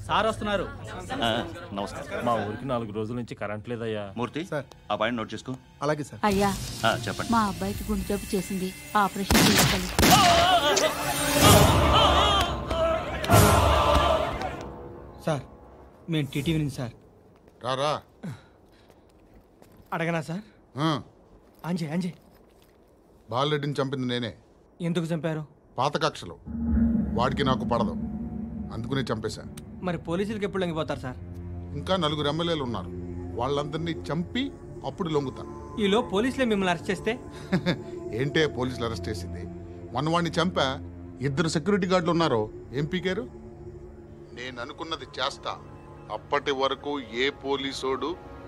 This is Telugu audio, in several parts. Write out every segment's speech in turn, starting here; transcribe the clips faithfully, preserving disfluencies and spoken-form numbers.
సార్ వస్తున్నారు. నమస్కారం. మా ఊరికి నాలుగు రోజుల నుంచి కరెంట్ లేదయ్యా. మూర్తి సార్ ఆ పాయింట్ నోట్ చేసుకో. అలాగే సార్. అయ్యా చెప్పండి. మా అబ్బాయికి గుండె జబ్బు చేసింది, ఆపరేషన్ చేయాలి. సార్ మేము టీటీవీ నుంచి సార్. రారా అడగనా సార్? అంజే అంజే బాలరెడ్డిని చంపింది నేనే. ఎందుకు చంపారు? పాత కక్షలు వాడికి నాకు పడదు, అందుకునే చంపేశా. మరి పోలీసులకి ఎప్పుడు లొంగిపోతారు సార్? ఇంకా నలుగురు ఎమ్మెల్యేలు ఉన్నారు, వాళ్ళందరినీ చంపి అప్పుడు లొంగుతా. ఈలో పోలీసులే మిమ్మల్ని అరెస్ట్ చేస్తే? ఏంటే పోలీసులు అరెస్ట్ చేసింది? మొన్న వాడిని చంపా, ఇద్దరు సెక్యూరిటీ గార్డులు ఉన్నారు, ఏం పీకారు? నేను అనుకున్నది చేస్తా, అప్పటి వరకు ఏ పోలీసోడు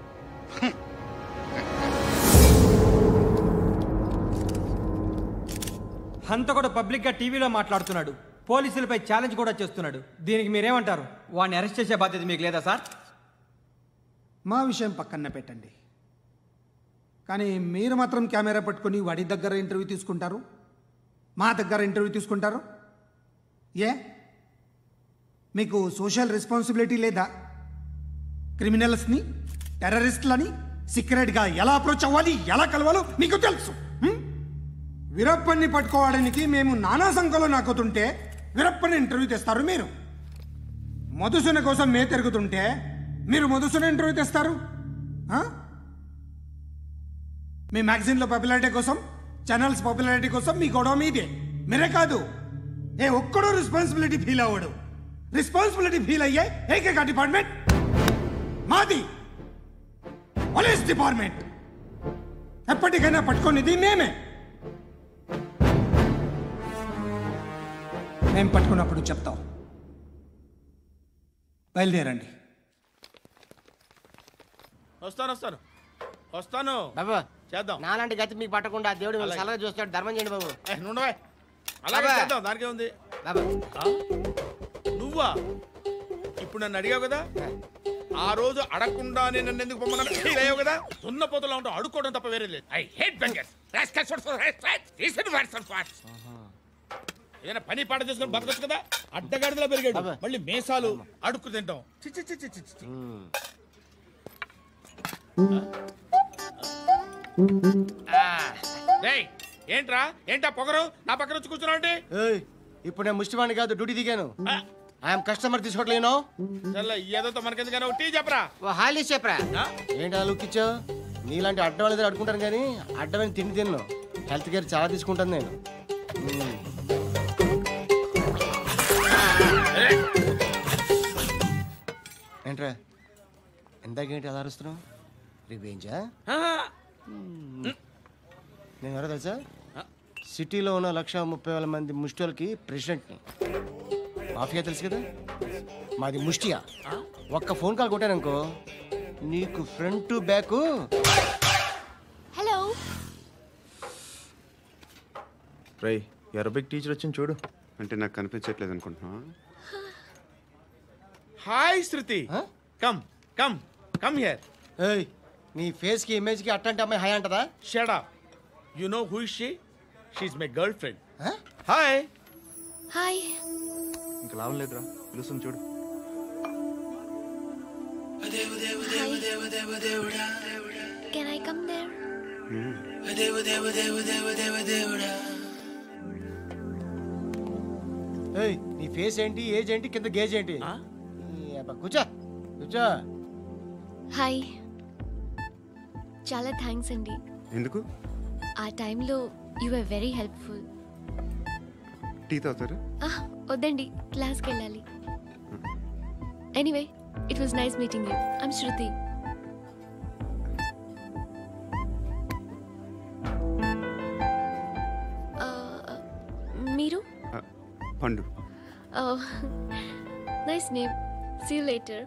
హంత కూడా పబ్లిక్ గా టీవీలో మాట్లాడుతున్నాడు, పోలీసులపై ఛాలెంజ్ కూడా చేస్తున్నాడు. దీనికి మీరేమంటారు? వాడిని అరెస్ట్ చేసే బాధ్యత మీకు లేదా సార్? మా విషయం పక్కన పెట్టండి, కానీ మీరు మాత్రం కెమెరా పట్టుకొని వాడి దగ్గర ఇంటర్వ్యూ తీసుకుంటారు, మా దగ్గర ఇంటర్వ్యూ తీసుకుంటారు. ఏ మీకు సోషల్ రెస్పాన్సిబిలిటీ లేదా? క్రిమినల్స్ని, టెర్రరిస్టులని సీక్రెట్గా ఎలా అప్రోచ్ అవ్వాలి, ఎలా కలవాలో మీకు తెలుసు. వీరప్పన్ని పట్టుకోవడానికి మేము నానా సంఖ్యలో నాకుతుంటే వీరప్పని ఇంటర్వ్యూ తెస్తారు మీరు. మధుసూన కోసం మే తిరుగుతుంటే మీరు మధుసూన ఇంటర్వ్యూ తెస్తారు. మీ మ్యాగజైన్లో పాపులారిటీ కోసం, ఛానల్స్ పాపులారిటీ కోసం మీ గొడవ మీదే. మీరే కాదు, ఏ ఒక్కడో రెస్పాన్సిబిలిటీ ఫీల్ అవ్వడు. రెస్పాన్సిబిలిటీ ఫీల్ అయ్యే ఏకైక డిపార్ట్మెంట్ మాది, పోలీస్ డిపార్ట్మెంట్. ఎప్పటికైనా పట్టుకునేది మేమే. మేము పట్టుకున్నప్పుడు చెప్తాం. బయలుదేరండి. వస్తాను వస్తాను వస్తాను బాబా, చేద్దాం. నాలాంటి గతి మీకు పట్టకుండా దేవుడు మిమ్మల్ని సలహా చూస్తాడు, ధర్మం చేయండి బాబు. నుండవే, అలాగే చేద్దాం, దానికే ఉంది. నువ్వా ఇప్పుడు నన్ను అడిగావు కదా, ఆ రోజు అడగకుండా నేను నన్ను ఎందుకు పొమ్మన్నా ఫీల్ అయ్యావు కదా. సున్న పోతలో ఉంటావు, అడుక్కోవడం తప్ప వేరే లేదు. I hate beggars. ఏదైనా పని పాట చేసుకుని బతకొచ్చు కదా. అడ్డగాడిదలా పెరిగాడు, మళ్ళీ మేసాలు అడుక్కు తింటాం. చిచ్చి చిచ్చి చిచ్చి. ఏంట్రా ఏంటా పొగరు నా పక్కన వచ్చి కూర్చున్నావు అంటే? ఇప్పుడు నేను ముష్టివాణి కాదు, డ్యూటీ దిగాను. ఐఎమ్ కస్టమర్ తీసుకోవట్లేను. ఏదో మనకెందుకైనా టీ చెప్పరా, హాలీ చెప్పరా. ఏంటి అలా లుక్ ఇచ్చావు? నీలాంటి అడ్డం వాళ్ళ దగ్గర అడుకుంటాను కానీ అడ్డమైన తిండి తిన్ను. హెల్త్ కేర్ చాలా తీసుకుంటాను నేను. ఏంట్రా ఎందాకేంటి అలా అరుస్తున్నావు? రివేంజా? నేను ఎవరో తెలుసా? సిటీలో ఉన్న లక్ష ముప్పై వేల మంది ముష్టిలకి ప్రెసిడెంట్ని. మాఫియా తెలుసు కదా, మాది ముష్టియా. ఒక్క ఫోన్ కాల్ కొట్టాననుకో నీకు front to back. Hello Rai, Arabic teacher వచ్చింది చూడు. అంటే నాకు కనిపించట్లేదు అనుకుంటున్నా. Hi Shruti, come come come here. ఏయ్, నీ ఫేస్ కి ఇమేజ్ కి అట్టంటే అమ్మాయి హాయ్ అంటదా? Shut up. You know who is she? She is my girlfriend. Hi hi. ఇంకా లాభం లేదురా, పిలుస్తుంది చూడు. Can I come there? ఏయ్, నీ ఫేస్ ఏంటి, ఏజ్ ఏంటి, కింద గేజ్ ఏంటి? కూర్చో కూర్చో. హాయ్, చాలా థ్యాంక్స్ అండి. ఎందుకు? ఆ టైంలో you are very helpful. Tea తాగుతారా? వద్దండి, క్లాస్కి వెళ్ళాలి. Anyway, it was nice meeting you. I'm Shruti. మీరు? Pandu. Nice name. See you later.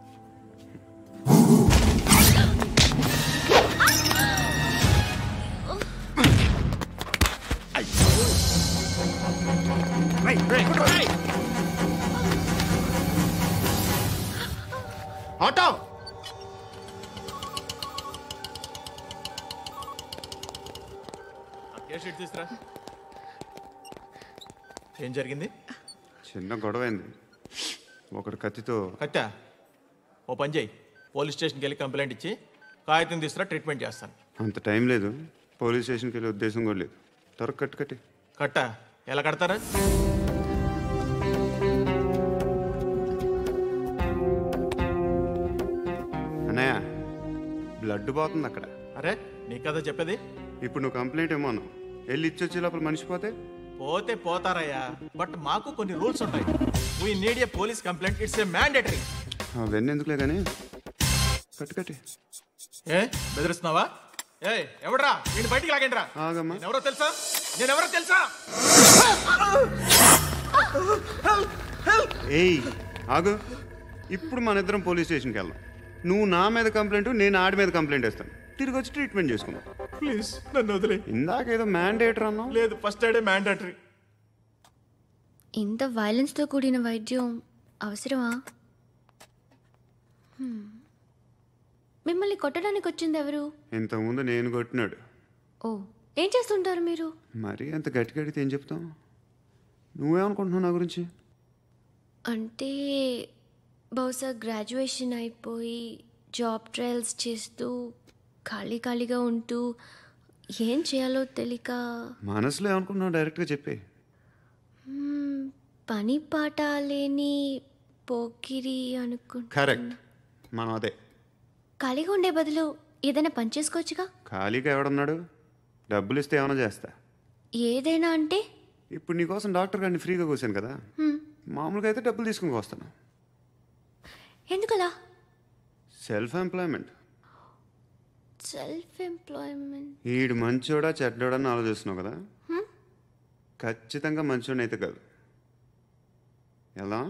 Auto తీసుకురా. ఏం జరిగింది? చిన్న గొడవ అయింది. ఒకడు కత్తితో కట్టా ఓ పని చేయి పోలీస్ స్టేషన్కి వెళ్ళి కంప్లైంట్ ఇచ్చి కాగితం తీసుకురా ట్రీట్మెంట్ చేస్తాను. అంత టైం లేదు, పోలీస్ స్టేషన్కి వెళ్ళే ఉద్దేశం కూడా లేదు. త్వరగా కట్టు కట్టి. కట్టా ఎలా కడతారా? అన్నయ్య బ్లడ్ పోతుంది అక్కడ. అరే నీ కదా చెప్పేది. ఇప్పుడు నువ్వు కంప్లైంట్ ఏమో అన్నావు, వెళ్ళి ఇచ్చొచ్చే లోపల మనిషి పోతే పోతే పోతారయ్యా, బట్ మాకు కొన్ని రూల్స్ ఉంటాయి. We need a police complaint, it's a mandatory. అవన్నీ ఎందుకులే కానీ కట్టు కట్టి. ఏ బెదిరిస్తున్నావా? ఏ ఎవడ్రా నేను బయటికి లాగండి రా. ఆగమ్మా. ఎవరో తెలుసా? నేను ఎవరో తెలుసా? ఏయ్ ఆగు, ఇప్పుడు మన ఇద్దరం పోలీస్ స్టేషన్కి వెళ్దాం. నువ్వు నా మీద కంప్లైంట్, నేను ఆడి మీద కంప్లైంట్ వేస్తాను. తిరిగి వచ్చి ట్రీట్మెంట్ చేసుకుందాం. ప్లీజ్ నన్ను వదిలే. ఇందాక ఏదో మ్యాండేటర్ అన్నావు. లేదు, ఫస్ట్ ఎయిడే మ్యాండేటరీ. ఇంత వైలెన్స్తో కూడిన వైద్యం అవసరమా? హ్మ్. మిమ్మల్ని కొట్టడానికి వచ్చింది ఎవరు? ఇంతకుముందు నేను కొట్టినాడు. ఓ, ఏం చేస్తుంటారు మీరు? మరీ అంత గట్టి గడితే ఏం చెప్తావు? నువ్వేమనుకుంటున్నావు నా గురించి? అంటే బహుశా గ్రాడ్యుయేషన్ అయిపోయి జాబ్ ట్రయల్స్ చేస్తూ ఖాళీ ఖాళీగా ఉంటూ ఏం చేయాలో తెలియక. మనసులో ఏమనుకుంటున్నావు డైరెక్ట్గా చెప్పే. మ్మ్, పని పాట లేని పోకిరి అనుకుంటా. కరెక్ట్, మనం అదే. ఖాళీగా ఉండే బదులు ఏదైనా పని చేసుకోవచ్చుగా. ఖాళీగా ఎవడున్నాడు? డబ్బులు ఇస్తే ఏమైనా చేస్తా. ఏదైనా అంటే? ఇప్పుడు నీకోసం డాక్టర్ గారిని ఫ్రీగా కూర్చాను కదా, హ్మ్, మామూలుగా అయితే డబ్బులు తీసుకుని వస్తాను. ఎందుకలా? Self employment. Self employment. ఈడు మంచోడా చెడ్డోడా అని ఆలోచిస్తున్నావు కదా, హ్మ్? ఖచ్చితంగా మంచోడని అయితే కాదు. ఎలా?